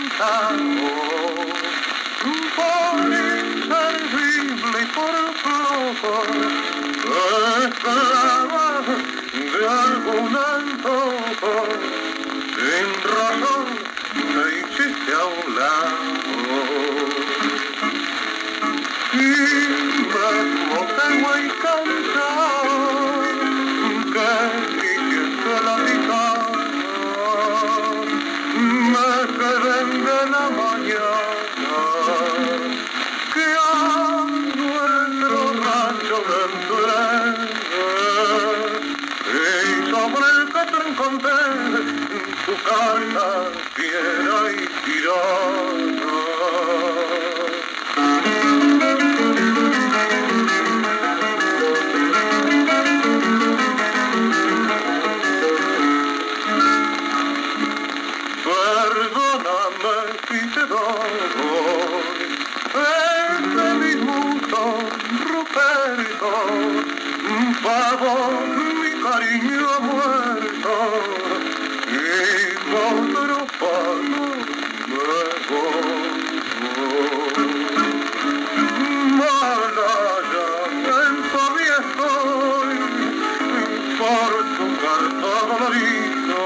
quebrantado, por inservible y por flojo, esclava de algún antojo, sin razón te hiciste a un lado. Y mesmo tengo y cansado, que hiciste la mitad, me quedé de la mañana, que a nuestro rancho de entré, y sobre el que te encontré, tu carta fiera y tirana. Perdóname si te doy ese disgusto, Ruperto, favor, mi cariño ha muerto y otro paso me voy. Malaya, en todavía estoy por tu carta dolorido.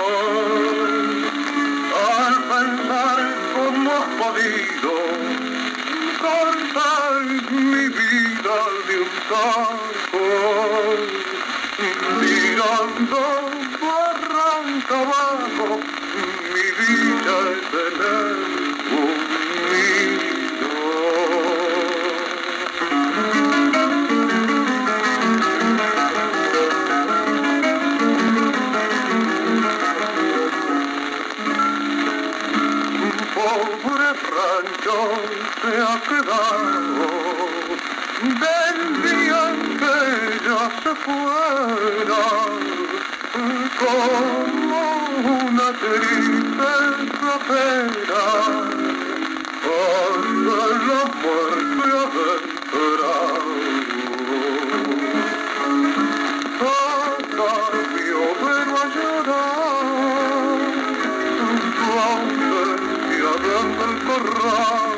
Al pensar cómo has podido cortar mi vida de un tajo, tirando barranca abajo, mi vida es tener un nido. Pobre rancho se ha quedado del día en que ella se fuera, como una tristeza pena, hasta la muerte adentrado. Hasta vio pero a llorar, hablando el corral.